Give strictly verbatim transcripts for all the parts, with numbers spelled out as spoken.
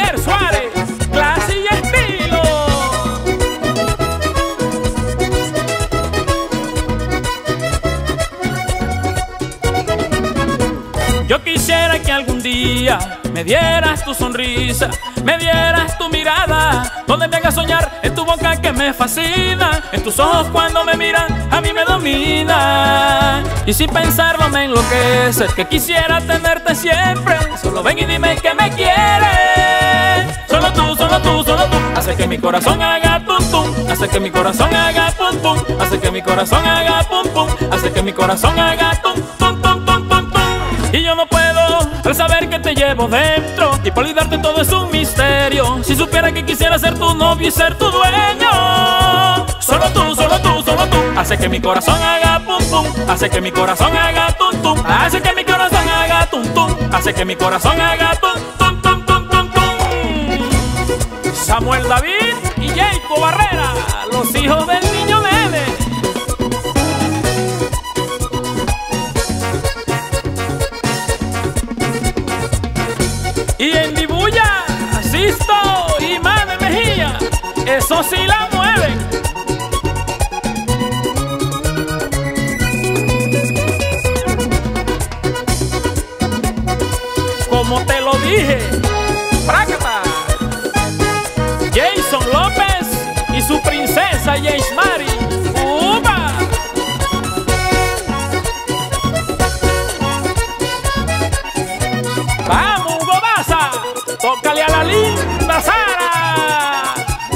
Javier Suárez, clase y estilo. Yo quisiera que algún día me dieras tu sonrisa, me dieras tu mirada, donde me hagas soñar en tu boca que me fascina, en tus ojos cuando me miran a mí me domina. Y sin pensarlo me enloquece, que quisiera tenerte siempre. Solo ven y dime que me quieres. Solo tú, solo tú, solo tú, hace que mi corazón haga tum tum, hace que mi corazón haga pum pum, hace que mi corazón haga pum pum, hace que mi corazón haga tum tum tum tum tum tum. Y yo no puedo al saber que te llevo dentro, y por olvidarte todo es un misterio. Si supiera que quisiera ser tu novio y ser tu dueño. Solo tú, solo tú, solo tú, hace que mi corazón haga pum pum, hace que mi corazón haga tum tum, hace que mi corazón haga tum tum, hace que mi corazón haga tum tum tum tum tum tum. Samuel David y Jacob Barrera, los hijos del niño Nene. Y en Dibuya, Sisto y Mane Mejía, eso sí la mueven. Como te lo dije, prácata. Jason López y su princesa Jace Mari. ¡Upa! ¡Vamos, Hugo Baza! ¡Tócale a la linda Sara!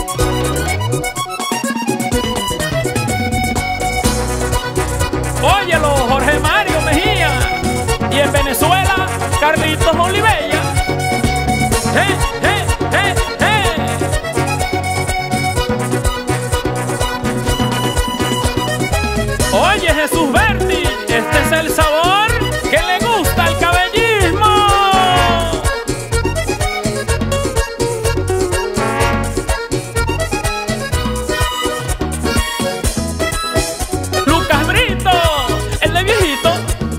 Óyelo, Jorge Mario Mejía. Y en Venezuela, Carlitos Olivella. ¡Eh, eh, eh, eh! Oye, Jesús Berti, este es el sabor que le gusta al cabellismo. Lucas Brito, el de viejito.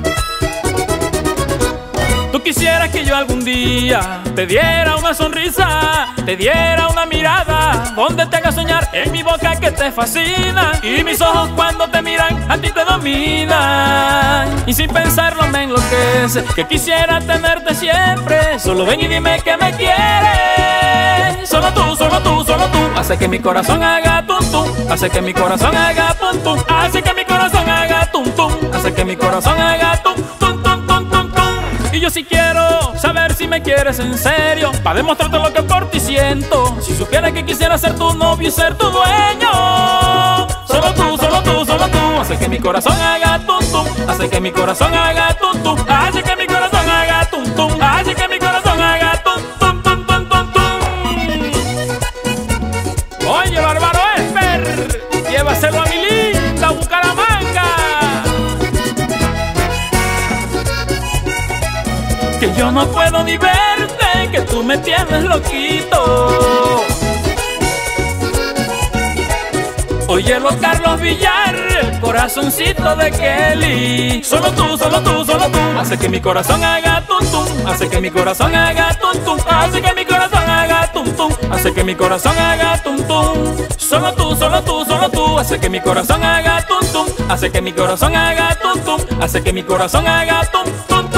Tú quisieras que yo algún día te diera una sonrisa, te diera una mirada, donde te haga soñar en mi boca que te fascina, y mis ojos cuando te miran a ti te dominan. Y sin pensarlo me enloquece, que quisiera tenerte siempre. Solo ven y dime que me quieres. Solo tú, solo tú, solo tú, hace que mi corazón haga tum tum, hace que mi corazón haga pum pum, hace que mi corazón haga tum tum, hace que mi corazón haga tum tum tum tum tum tum. Y yo sí quiero saber si me quieres en serio, para demostrarte lo que por ti siento. Si supiera que quisiera ser tu novio y ser tu dueño. Solo tú, solo tú, solo tú, hace que mi corazón haga tum tum, hace que mi corazón haga tum tum, hace que mi corazón haga tum tum, hace que mi corazón haga tum tum tum tum tum tum. Oye, Bárbaro Esper, llévaselo a mi linda Bucaramanga. Que yo no puedo ni verte, que tú me tienes loquito. Óyelo, Carlos Villar, el corazoncito de Kelly. Solo tú, solo tú, solo tú, hace que mi corazón haga tum tum, hace que mi corazón haga tum tum, hace que mi corazón haga tum tum, hace que mi corazón haga tum tum. Solo tú, solo tú, solo tú, hace que mi corazón haga tum tum, hace que mi corazón haga tum tum, hace que mi corazón haga tum tum.